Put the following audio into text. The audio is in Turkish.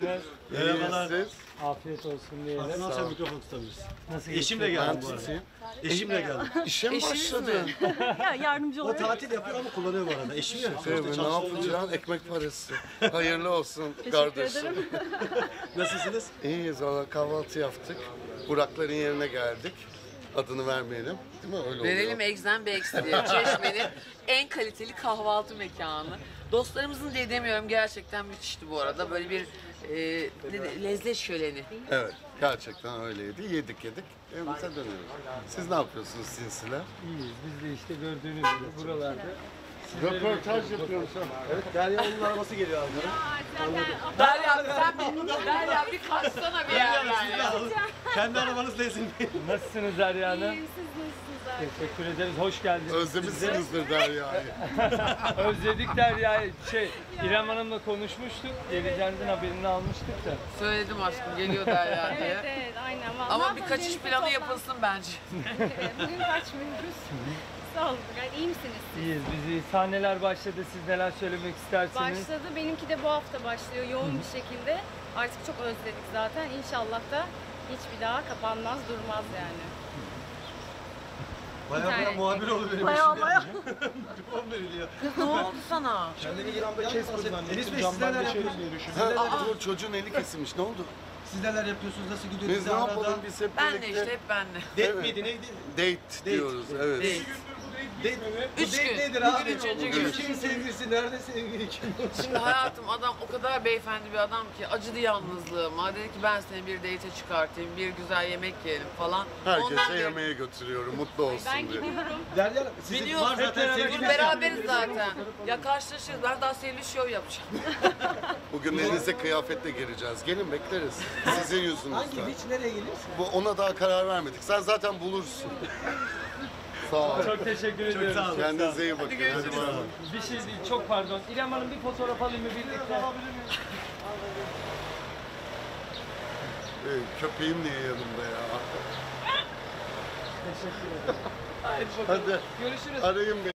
Nasılsınız? Merhabalar. Siz? Afiyet olsun diyelim. Aslında sen mikrofon tutabilirsin. Nasıl Eşimle geçiyor? geldim bu arada. Eşimle geldim. İşe mi başladın? Ya yardımcı O olarak. tatil yapıyor ama kullanıyor bu arada. Eşim ya. Değil mi? Ne yapacaksın? Ekmek parası. Hayırlı olsun Teşekkür kardeşim. ederim. Nasılsınız? İyiyiz valla, kahvaltı yaptık. Burakların yerine geldik. Adını vermeyelim. Değil mi? Öyle Verelim oluyor. Egzen Bey diye. Çeşme'nin en kaliteli kahvaltı mekanı. Dostlarımızın diye demiyorum, gerçekten müthişti bu arada. Böyle bir lezzet şöleni. Evet. Gerçekten öyleydi. Yedik. Evimize dönüyoruz. Siz ne yapıyorsunuz sinsiler? İyiyiz. Biz de işte gördüğünüz gibi buralarda. Röportaj yapıyoruz. Evet, Derya'nın arabası geliyor arkadan. Derya bir kaçsana bir yerden ya. Kendi arabanızla izin verin. Nasılsınız Derya Hanım? İyiyim, siz nasılsınız abi? Teşekkür ederiz. Hoş geldiniz. Özlemişsinizdir Derya'yı. Özledik Derya'yı. İrem Hanım'la konuşmuştuk. Geleceğinizin haberini almıştık da. Söyledim aşkım, geliyor Derya diye. Evet, aynen. Vallahi Ama bir kaçış bugün planı toplan- yapılsın bence. Evet, bugün kaçmıyoruz. Sağ olun. Yani iyi misiniz? İyiyiz. Bizi sahneler başladı. Siz neler söylemek istersiniz? Başladı. Benimki de bu hafta başlıyor yoğun bir şekilde. Artık çok özledik zaten. İnşallah da hiçbir daha kapanmaz, durmaz yani. Bayağı muhabir oldu benim Bayağı eşim. bayağı. Mikrofon veriliyor. Kız ne oldu sana? Kendini İran'da kes buradan. Enis Bey siz neler yapıyorsunuz? Ha, dur, çocuğun eli kesilmiş. Ne oldu? Siz neler yapıyorsunuz? Nasıl gidiyor? Biz Bizi ne arada. yapalım? Biz hep Benle birlikte. işte, hep benle. Date Evet. miydi neydi? Date diyoruz. Evet. Değil. Date. Bu Üç date gün. nedir abi? Bugün üçüncü gün. Kimin sevgilisi? Nerede sevgili? Kim? Şimdi hayatım, adam o kadar beyefendi bir adam ki acıdı yalnızlığıma. Dedi ki ben seni bir date'e çıkartayım, bir güzel yemek yiyelim falan. Ondan Herkese beri- yemeğe götürüyorum. Mutlu olsun Ben diye. gidiyorum. Derya sizin Biliyorsun, var zaten hep sevgiliniz. Biz beraberiz zaten. Ya karşılaşırız. Ben daha sevgili show yapacağım. Bugün denize kıyafetle gireceğiz. Gelin bekleriz. Sizin Hangi yüzünüzden. beach nereye gelirsin? Ona daha karar vermedik. Sen zaten bulursun. Sağ ol. Çok teşekkür ediyoruz. sağ olun. Kendinize iyi bakın. görüşürüz. Hadi bay bay. Bir şey değil. Çok pardon. İrem Hanım bir fotoğraf alayım mı birlikte? Köpeğim niye yanımda ya? Teşekkür ederim. Hadi Görüşürüz. arayın